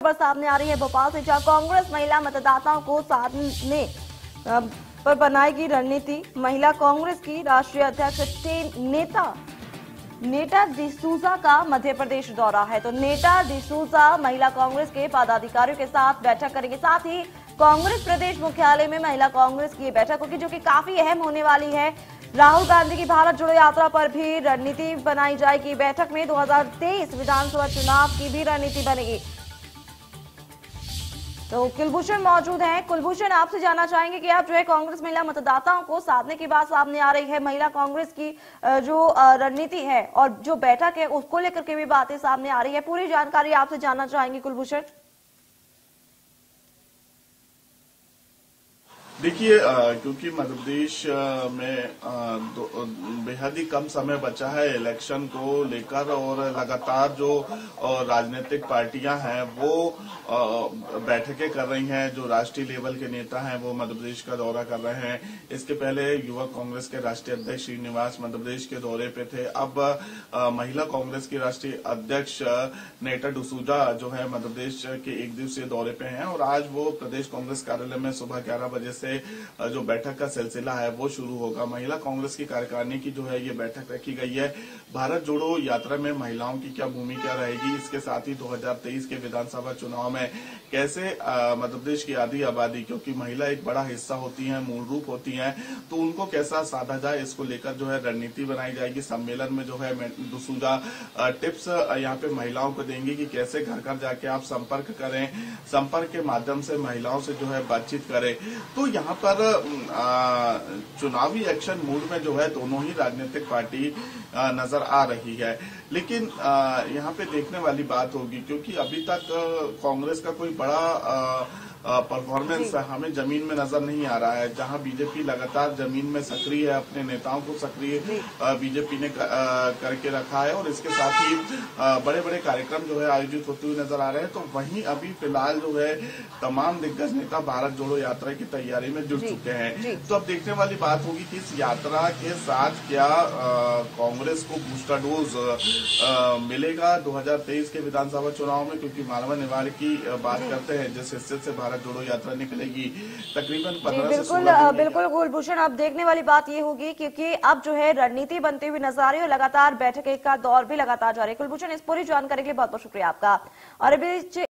खबर सामने आ रही है भोपाल से, जहां कांग्रेस महिला मतदाताओं को साधने पर बनाएगी रणनीति। महिला कांग्रेस की राष्ट्रीय अध्यक्ष नेटा डिसूजा का मध्य प्रदेश दौरा है, तो नेटा डिसूजा महिला कांग्रेस के पदाधिकारियों के साथ बैठक करेंगे। साथ ही कांग्रेस प्रदेश मुख्यालय में महिला कांग्रेस की बैठक होगी, जो कि काफी अहम होने वाली है। राहुल गांधी की भारत जोड़ो यात्रा पर भी रणनीति बनाई जाएगी। बैठक में 2023 विधानसभा चुनाव की भी रणनीति बनेगी। तो कुलभूषण मौजूद हैं। कुलभूषण, आपसे जानना चाहेंगे कि आप जो है कांग्रेस महिला मतदाताओं को साधने की बात सामने आ रही है, महिला कांग्रेस की जो रणनीति है और जो बैठक है उसको लेकर के भी बातें सामने आ रही है, पूरी जानकारी आपसे जानना चाहेंगे कुलभूषण। देखिए, क्योंकि मध्य प्रदेश में बेहद ही कम समय बचा है इलेक्शन को लेकर, और लगातार जो राजनीतिक पार्टियां हैं वो बैठकें कर रही हैं। जो राष्ट्रीय लेवल के नेता हैं वो मध्य प्रदेश का दौरा कर रहे हैं। इसके पहले युवक कांग्रेस के राष्ट्रीय अध्यक्ष श्रीनिवास मध्य प्रदेश के दौरे पे थे। अब महिला कांग्रेस की राष्ट्रीय अध्यक्ष नेटा डिसूजा जो है मध्य प्रदेश के एक दिवसीय दौरे पे हैं, और आज वो प्रदेश कांग्रेस कार्यालय में सुबह 11 बजे से जो बैठक का सिलसिला है वो शुरू होगा। महिला कांग्रेस की कार्यकारिणी की जो है ये बैठक रखी गई है। भारत जोड़ो यात्रा में महिलाओं की क्या भूमिका रहेगी, इसके साथ ही 2023 के विधानसभा चुनाव में कैसे मध्य प्रदेश की आधी आबादी, क्योंकि महिला एक बड़ा हिस्सा होती है, मूल रूप होती है, तो उनको कैसा साधा जाए, इसको लेकर जो है रणनीति बनाई जाएगी। सम्मेलन में जो है डिसूजा टिप्स यहाँ पे महिलाओं को देंगे कि कैसे घर घर जाके आप संपर्क करें, संपर्क के माध्यम से महिलाओं से जो है बातचीत करें। तो यहाँ पर चुनावी एक्शन मूड में जो है दोनों ही राजनीतिक पार्टी नजर आ रही है। लेकिन यहाँ पे देखने वाली बात होगी, क्योंकि अभी तक कांग्रेस का कोई बड़ा परफॉर्मेंस हमें जमीन में नजर नहीं आ रहा है। जहां बीजेपी लगातार जमीन में सक्रिय है, अपने नेताओं को सक्रिय बीजेपी ने करके रखा है, और इसके साथ ही बड़े बड़े कार्यक्रम जो है आयोजित होते हुए नजर आ रहे हैं। तो वहीं अभी फिलहाल जो है तमाम दिग्गज नेता भारत जोड़ो यात्रा की तैयारी में जुट चुके हैं। तो अब देखने वाली बात होगी कि इस यात्रा के साथ क्या कांग्रेस को बूस्टर डोज मिलेगा 2023 के विधानसभा चुनाव में, क्योंकि मानव निवार की बात करते हैं जिस हिस्से से भारत जोड़ो यात्रा निकलेगी तकरीबन 15 से बिल्कुल कुलभूषण, अब देखने वाली बात ये होगी, क्योंकि अब जो है रणनीति बनती हुई नजर आ रही है, लगातार बैठक का दौर भी लगातार जारी है। कुलभूषण, इस पूरी जानकारी के लिए बहुत बहुत शुक्रिया आपका। और अभी